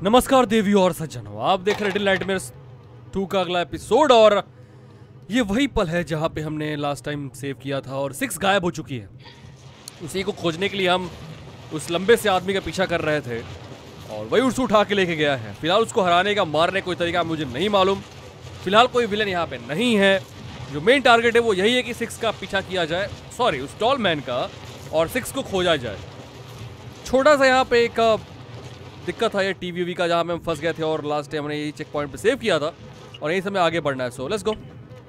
नमस्कार देवी और सज्जनों, आप देख रहे लिटिल नाइटमेयर्स 2 का अगला एपिसोड। और ये वही पल है जहाँ पे हमने लास्ट टाइम सेव किया था और 6 गायब हो चुकी है। उसी को खोजने के लिए हम उस लंबे से आदमी का पीछा कर रहे थे और वही उसको उठा के लेके गया है। फिलहाल उसको हराने का, मारने कोई तरीका मुझे नहीं मालूम। फिलहाल कोई विलन यहाँ पे नहीं है। जो मेन टारगेट है वो यही है कि 6 का पीछा किया जाए, सॉरी उस टॉल मैन का, और 6 को खोजा जाए। छोटा सा यहाँ पे एक दिक्कत है ये टीवी का, जहाँ में हम फंस गए थे और लास्ट टाइम हमने यही चेक पॉइंट पे सेव किया था और यहीं से हमें आगे बढ़ना है। So let's go.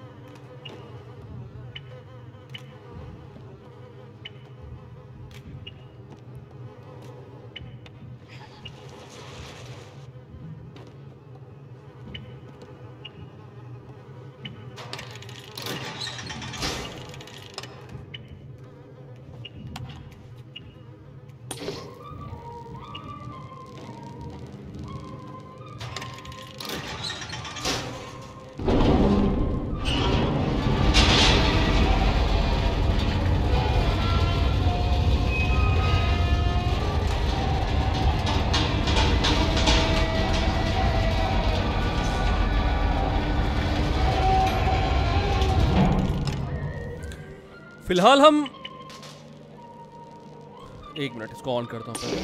फिलहाल हम एक मिनट इसको ऑन करता हूँ।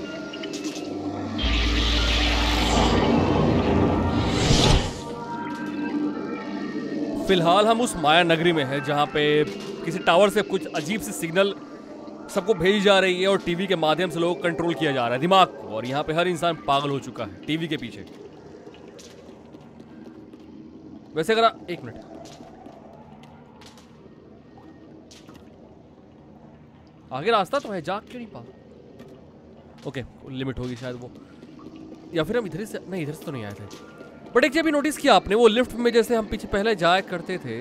फिलहाल हम उस माया नगरी में हैं जहाँ पे किसी टावर से कुछ अजीब सी सिग्नल सबको भेजी जा रही है और टीवी के माध्यम से लोगों को कंट्रोल किया जा रहा है, दिमाग को। और यहाँ पे हर इंसान पागल हो चुका है टीवी के पीछे। वैसे अगर एक मिनट, आगे रास्ता तो है, जा क्यों नहीं पा। ओके, लिमिट होगी शायद वो, या फिर हम इधर से, नहीं इधर से तो नहीं आए थे। बट एक चीज भी नोटिस किया आपने, वो लिफ्ट में जैसे हम पीछे पहले जाया करते थे,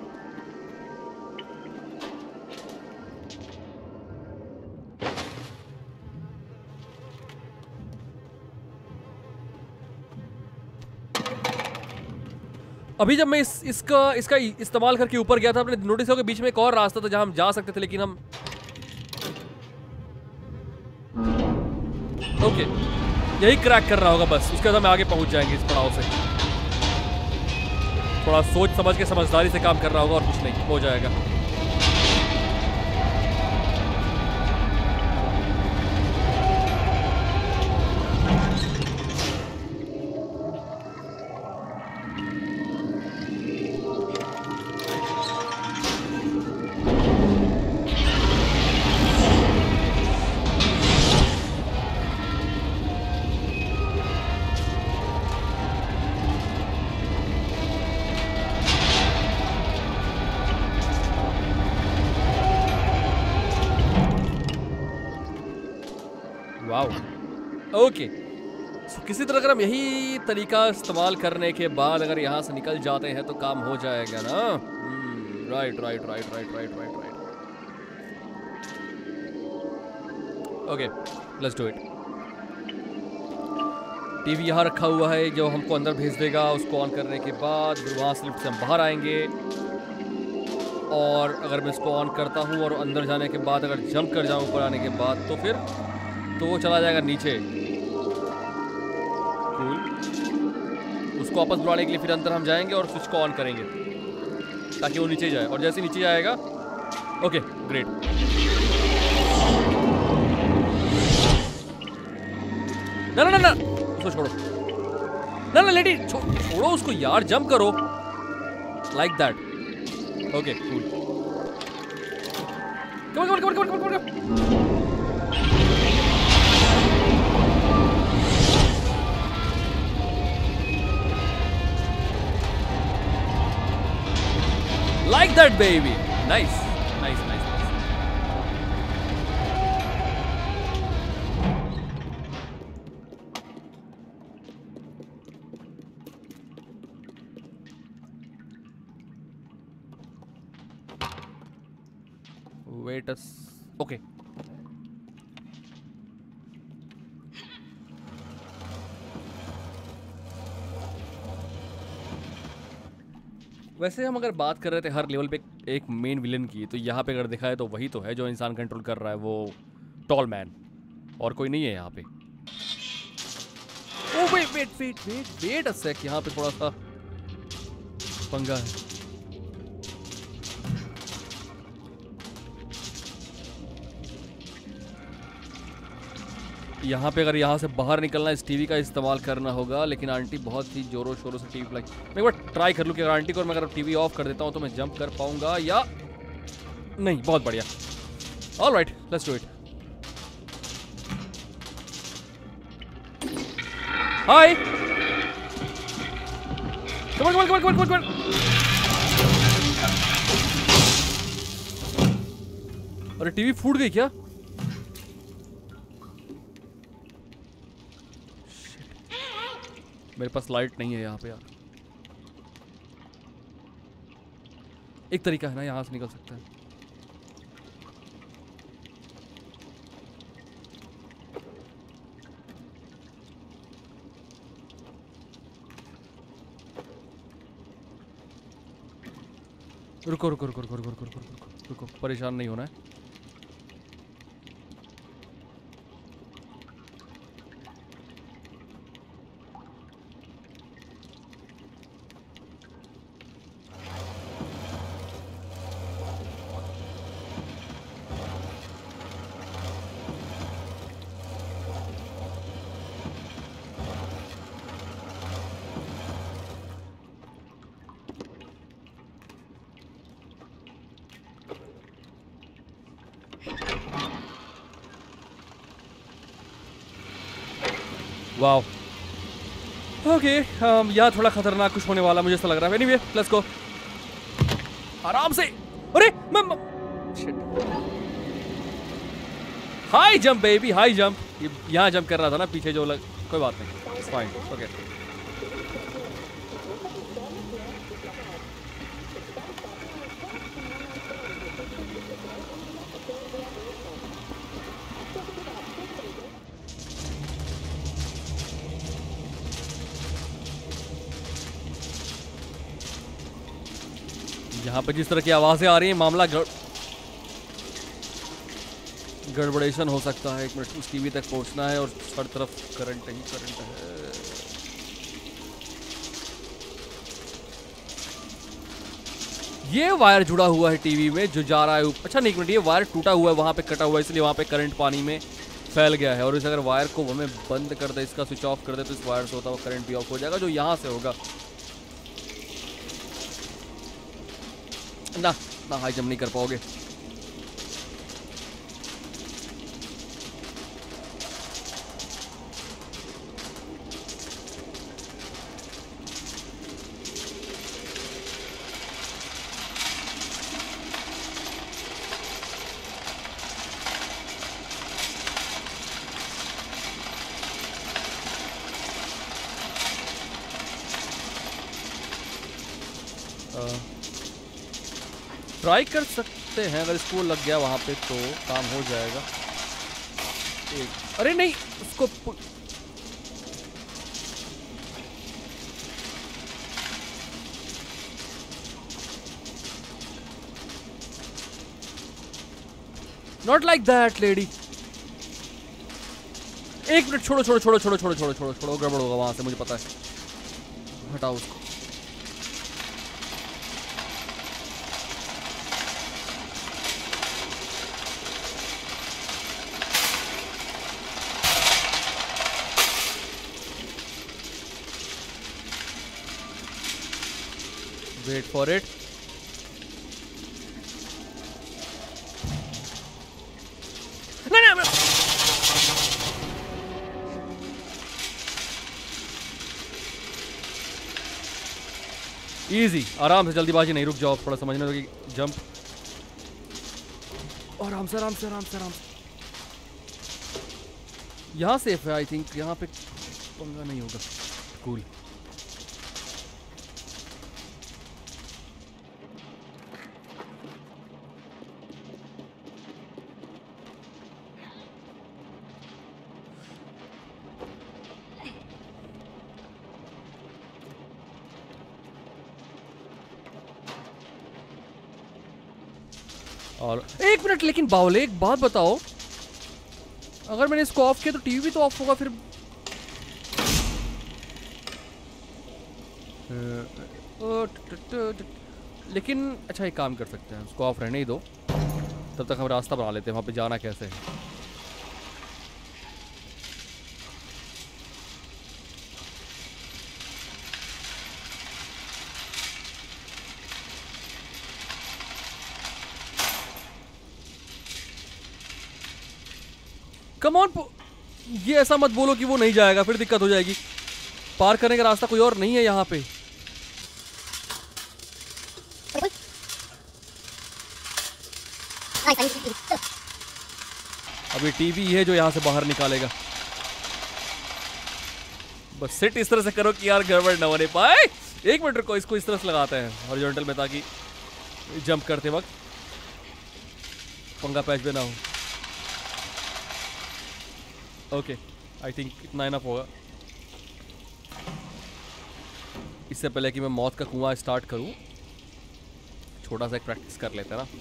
अभी जब मैं इसका इस्तेमाल करके ऊपर गया था, आपने नोटिस किया कि बीच में एक और रास्ता था जहां हम जा सकते थे, लेकिन हम ओके यही क्रैक कर रहा होगा बस। उसके बाद हम आगे पहुंच जाएंगे इस पड़ाव से। थोड़ा सोच समझ के, समझदारी से काम कर रहा होगा और कुछ नहीं, हो जाएगा। ओके, किसी तरह अगर हम यही तरीका इस्तेमाल करने के बाद अगर यहाँ से निकल जाते हैं तो काम हो जाएगा ना। Right right right right right right right. Okay, let's do it. TV यहाँ रखा हुआ है जो हमको अंदर भेज देगा। उसको ऑन करने के बाद फिर वहाँ से लिफ्ट से हम बाहर आएंगे। और अगर मैं इसको ऑन करता हूँ और अंदर जाने के बाद अगर जंप कर जाऊँ ऊपर आने के बाद, तो फिर तो वो चला जाएगा नीचे। उसको वापस बुलाने के लिए फिर अंदर हम जाएंगे और स्विच को ऑन करेंगे ताकि वो नीचे जाए। और जैसे नीचे जाएगा, ओके ग्रेट। ना ना ना ना, उसको छोड़ो। ना ना लेडी, छोड़ो उसको यार, जंप करो like that. Okay cool. Come come come come come come. Like that baby. Nice, nice, nice, nice. Wait a okay. वैसे हम अगर बात कर रहे थे हर लेवल पे एक मेन विलन की, तो यहाँ पे अगर देखा है तो वही तो है जो इंसान कंट्रोल कर रहा है, वो टॉल मैन, और कोई नहीं है यहाँ पे। ओह वेट अ सेक, यहाँ पे थोड़ा सा पंगा है। यहाँ पे अगर यहाँ से बाहर निकलना इस टीवी का इस्तेमाल करना होगा, लेकिन आंटी बहुत ही जोरों शोरों से टीवी लाइक, मैं एक बार ट्राई कर लूँ कि अगर आंटी को मैं अगर टीवी ऑफ कर देता हूँ तो मैं जंप कर पाऊंगा या नहीं। बहुत बढ़िया, alright let's do it. Hi, come on come on come on come on. अरे टीवी फूट गई क्या? मेरे पास लाइट नहीं है यहाँ पे यार। एक तरीका है ना, यहाँ से निकल सकता है। रुको रुको रुको रुको रुको रुको रुको रुको रुको, परेशान नहीं होना है। वाओ, ओके, यहाँ थोड़ा खतरनाक कुछ होने वाला मुझे ऐसा लग रहा है। एनीवे लेट्स गो, आराम से। अरे मैं shit, high jump baby, high jump. यहाँ जंप कर रहा था ना पीछे जो कोई बात नहीं, इट्स फाइन, ओके। यहाँ पे जिस तरह की आवाजें आ रही हैं, मामला गड़बड़ेशन हो सकता है। एक मिनट, उस टीवी तक पहुंचना है और हर तरफ करंट ही करंट है। ये वायर जुड़ा हुआ है टीवी में जो जा रहा है। अच्छा नहीं, एक मिनट, ये वायर टूटा हुआ है, वहां पे कटा हुआ है, इसलिए वहां पे करंट पानी में फैल गया है। और इस अगर वायर को हमें बंद कर दे, इसका स्विच ऑफ कर दे, तो इस वायर से होता हुआ करंट भी ऑफ हो जाएगा, जो यहाँ से होगा। ना ना, हाई जंप नहीं कर पाओगे। ट्राई कर सकते हैं, अगर इसको लग गया वहां पे तो काम हो जाएगा। अरे नहीं, उसको नॉट लाइक दैट लेडी। एक मिनट, छोड़ो छोड़ो छोड़ो छोड़ो छोड़ो छोड़ो छोड़ो छोड़ो, गड़बड़ होगा वहां से, मुझे पता है। हटाओ उसको। Wait for it. No. Easy, आराम से, जल्दीबाजी नहीं, रुक जाओ, थोड़ा समझने लगी। जंप, आराम से आराम से आराम से आराम से। यहाँ सेफ है आई थिंक, यहाँ पे पंगा नहीं होगा। कूल। और एक मिनट, लेकिन बावले एक बात बताओ, अगर मैंने इसको ऑफ किया तो टीवी भी तो ऑफ होगा फिर। लेकिन अच्छा एक काम कर सकते हैं, उसको ऑफ रहने ही दो, तब तक हम रास्ता बना लेते हैं वहाँ पे जाना कैसे है। कम ऑन, ये ऐसा मत बोलो कि वो नहीं जाएगा, फिर दिक्कत हो जाएगी। पार करने का रास्ता कोई और नहीं है यहाँ पे। अभी टीवी है जो यहाँ से बाहर निकालेगा। बस सेट इस तरह से करो कि यार गड़बड़ ना होने पाए। एक मिनट रुको, इसको इस तरह से लगाते हैं हॉरिजॉन्टल में, ताकि जंप करते वक्त पंगा पैच भी ना हो। ओके, आई थिंक इतना इनफ होगा। इससे पहले कि मैं मौत का कुआं स्टार्ट करूं, छोटा सा एक प्रैक्टिस कर लेते हैं ना।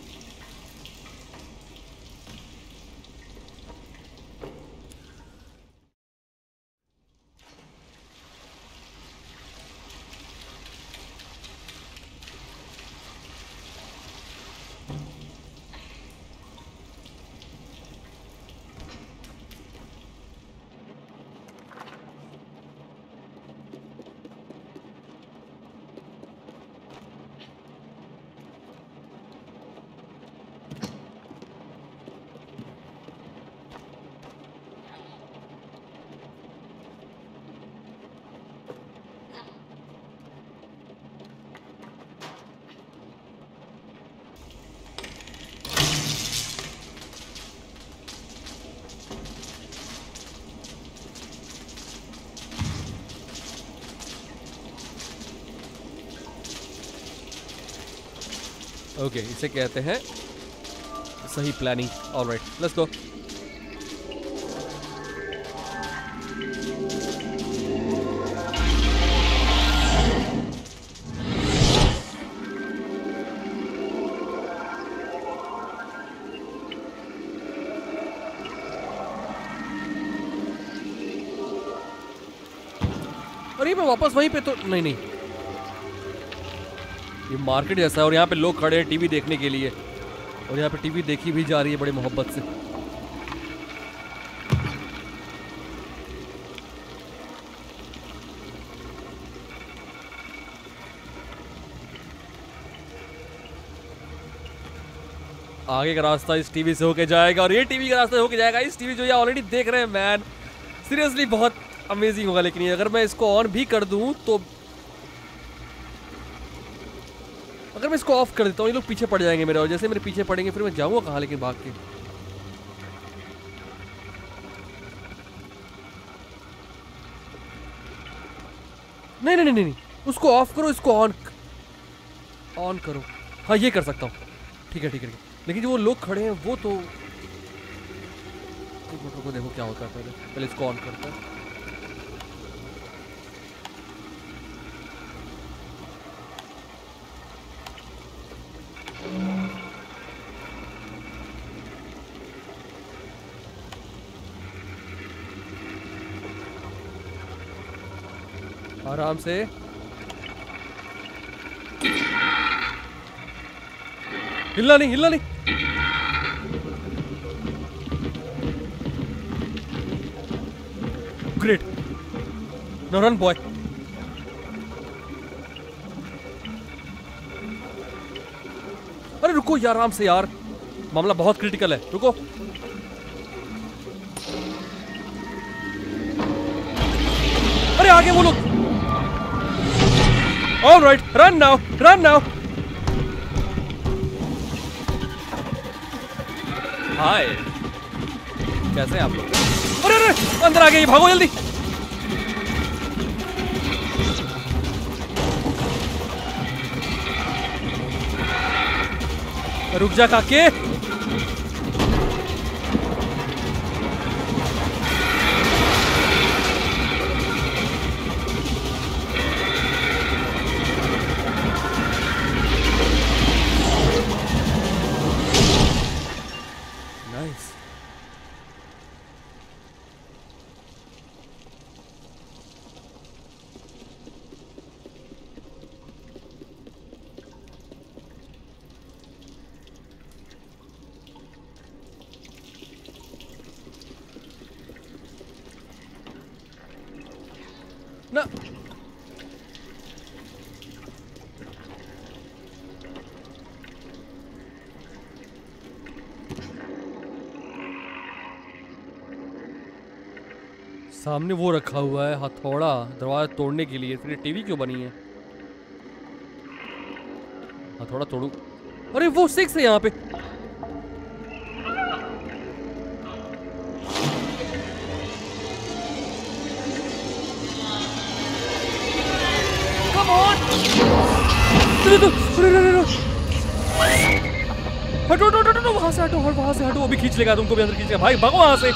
ओके, इसे कहते हैं सही प्लानिंग। Alright, let's go. अरे मैं वापस वहीं पे तो नहीं, ये मार्केट जैसा है और यहाँ पे लोग खड़े हैं टीवी देखने के लिए, और यहाँ पे टीवी देखी भी जा रही है बड़ी मोहब्बत से। आगे का रास्ता इस टीवी से होके जाएगा और ये टीवी का रास्ता होके जाएगा इस टीवी, जो ये ऑलरेडी देख रहे हैं मैन। सीरियसली बहुत अमेजिंग होगा। लेकिन अगर मैं इसको ऑन भी कर दूं तो, अगर मैं इसको ऑफ कर देता हूँ ये लोग पीछे पड़ जाएंगे मेरे, और जैसे मेरे पीछे पड़ेंगे फिर मैं जाऊंगा कहाँ लेकिन भाग के। नहीं नहीं नहीं नहीं, उसको ऑफ करो, इसको ऑन करो। हाँ ये कर सकता हूँ, ठीक है ठीक है। लेकिन जो वो लोग खड़े हैं वो तो, को देखो क्या होता है। पहले इसको ऑन करता है। आराम से, हिलना नहीं हिलना नहीं। Great, no run boy. अरे रुको यार, आराम से यार, मामला बहुत क्रिटिकल है, रुको। अरे आगे वो लोग। Alright, run now run now. Hi, कैसे हैं आप लोग? अरे अरे अंदर आ गए, भागो जल्दी। रुक जा काके। नाइस। ना। सामने वो रखा हुआ है हथौड़ा दरवाजा तोड़ने के लिए, फिर ये टीवी क्यों बनी है? हथौड़ा तोड़ू। अरे वो 6 है यहाँ पे। Come on. हटो हटो हटो, वहां से हटो, वहां से हटो, वो भी खींच लेगा तुमको भी अंदर खींच लेगा। भाई भागो वहां से।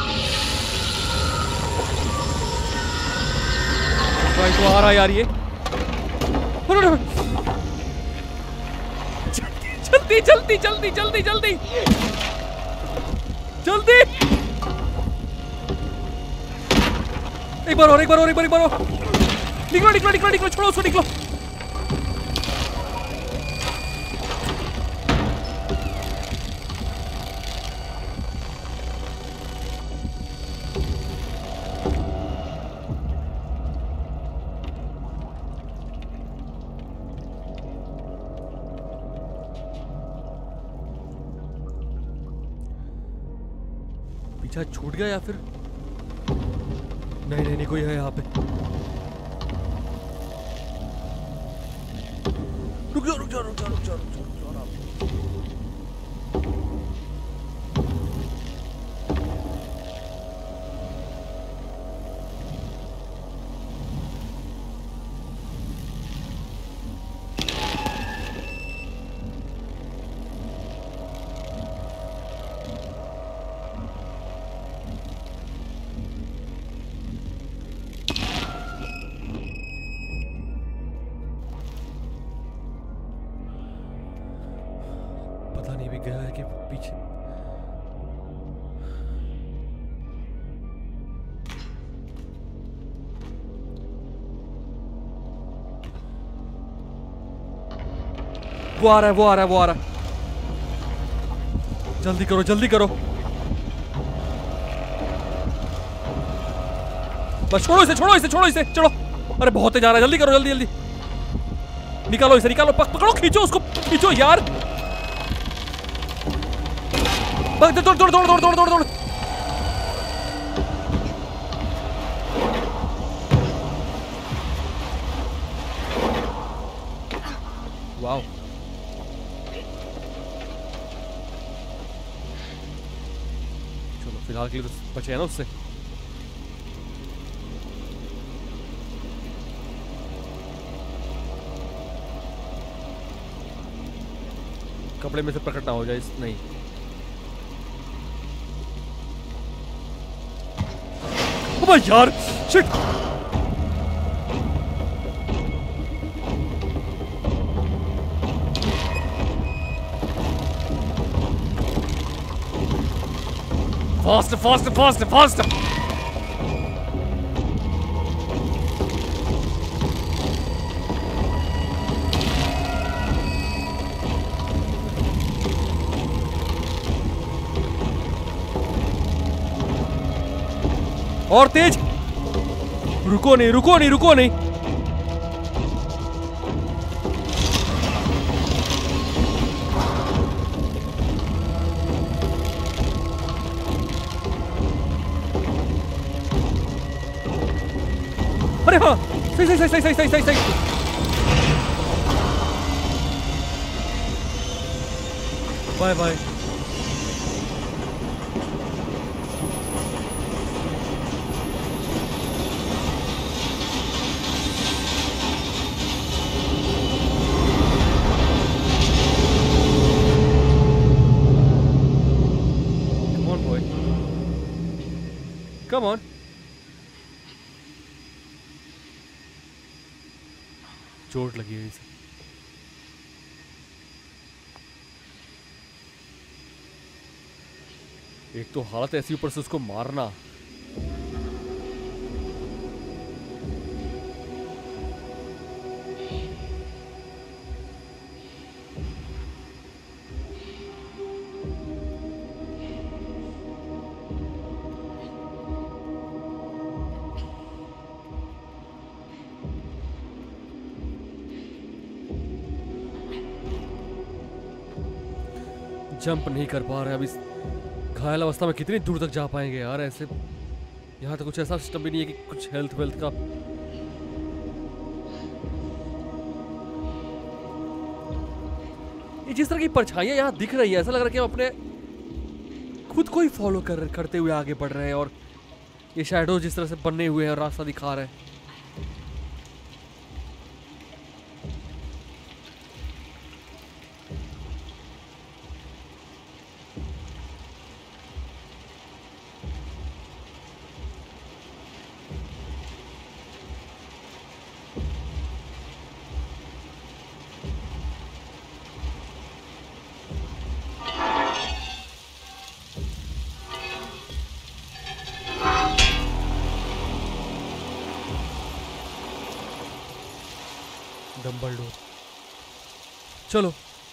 भाई तो आ रहा है यार ये। जल्दी जल्दी जल्दी जल्दी जल्दी जल्दी। एक बार और एक बार और एक बार एक बार और। निकलो निकलो निकलो निकलो, छोड़ो उसको, निकलो। पीछा छूट गया या फिर नहीं? नहीं नहीं, कोई है यहाँ पे। रुक जाओ रुक जाओ रुक जाओ रुक जाओ रुक जाओ। पता नहीं भी गया है कि पीछे। वो आ रहा है वो आ रहा है वो आ रहा है। जल्दी करो जल्दी करो। बस छोड़ो इसे छोड़ो इसे छोड़ो इसे, चलो। अरे बहुत तेज आ रहा है, जल्दी करो जल्दी जल्दी। निकालो इसे निकालो, पकड़ो, खींचो उसको, खींचो यार। दौड़ दौड़ दौड़ दौड़ दौड़ दौड़ दौड़। वाओ, चलो फिलहाल के लिए तो बचे हैं ना उससे। कपड़े में से प्रकट ना हो जाए। नहीं, ओ यार, shit. Faster, faster, faster, faster. और तेज, रुको नहीं रुको नहीं रुको नहीं। अरे हाँ, सही सही सही सही सही सही सही। Bye bye. Come on. चोट लगी है इसे। एक तो हालत ऐसी, ऊपर से उसको मारना। जंप नहीं कर पा रहे अब इस घायल अवस्था में कितनी दूर तक जा पाएंगे यार ऐसे। यहाँ तो कुछ ऐसा सिस्टम भी नहीं है कि कुछ हेल्थ वेल्थ का। ये जिस तरह की परछाइयां यहाँ दिख रही है ऐसा लग रहा है कि हम अपने खुद को ही फॉलो करते हुए आगे बढ़ रहे हैं और ये शैडो जिस तरह से बने हुए हैं और रास्ता दिखा रहे हैं। डम्बलडोर चलो।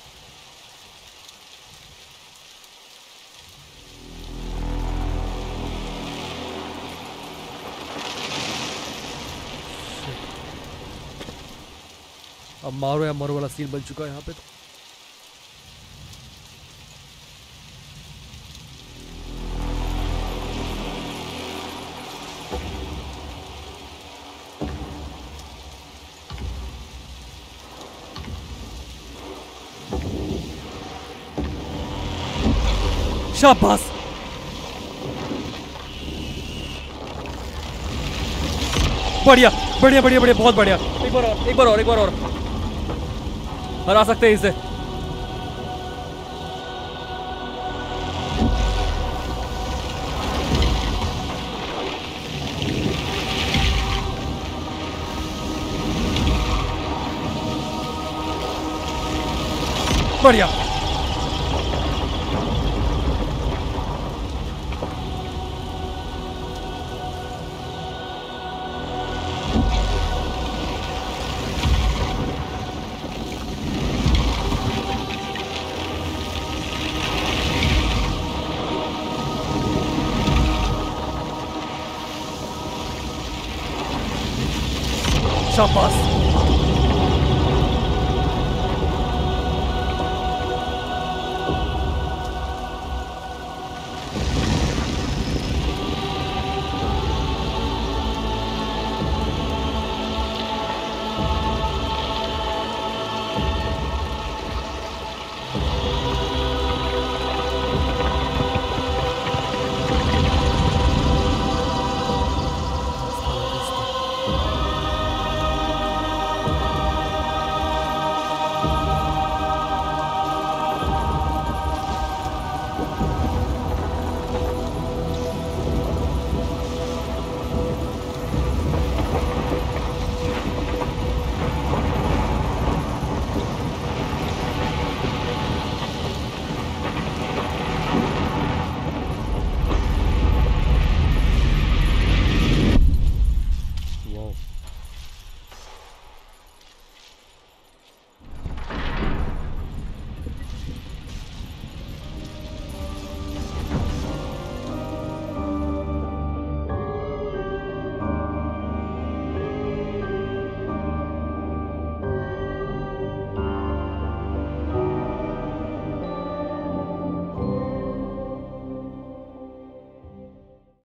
अब मारो या मरो वाला सीन बन चुका है यहाँ पे तो। शाबाश। बढ़िया बढ़िया बढ़िया बढ़िया बहुत बढ़िया। एक बार और एक बार और एक बार और हरा सकते हैं इसे। बढ़िया। शाबाश।